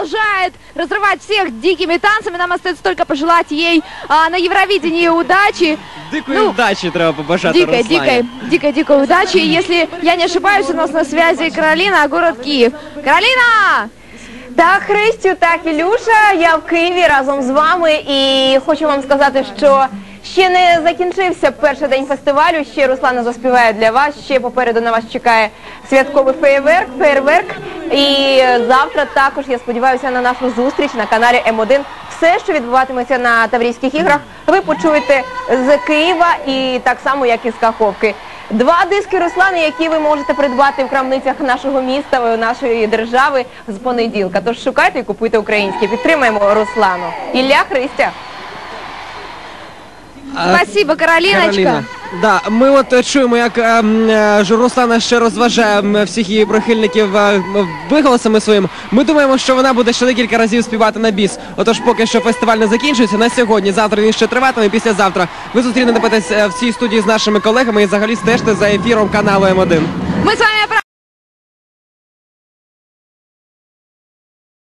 продолжает разрывать всех дикими танцами. Нам остается только пожелать ей на Евровидении удачи. Дикої удачі треба побажати Руслані. Дикой удачи. Если я не ошибаюсь, у нас на связи Каролина, город Киев. Каролина! Так, Христю, так, Ілюша, я в Києві разом з вами і хочу вам сказати, що ще не закінчився перший день фестивалю, ще Руслана заспіває для вас, ще попереду на вас чекає святковий феєрверк. І завтра також, я сподіваюся, на нашу зустріч на каналі М1. Все, що відбуватиметься на Таврійських іграх, ви почуєте з Києва і так само, як і з Каховки. 2 диски Руслани, які ви можете придбати в крамницях нашого міста, нашої держави з понеділка. Тож шукайте і купуйте українське. Підтримаємо Руслану. Ілля, Христя. Спасибо, Каролиночка. Да, ми от чуємо, як Руслана ще розважає всіх її прихильників виголосами своїм. Ми думаємо, що вона буде ще декілька разів співати на біс. Отож, поки що фестиваль не закінчується на сьогодні. Завтра він ще триватиме, післязавтра. Ви зустрінетесь в цій студії з нашими колегами і взагалі стежте за ефіром каналу М1. Мы с вами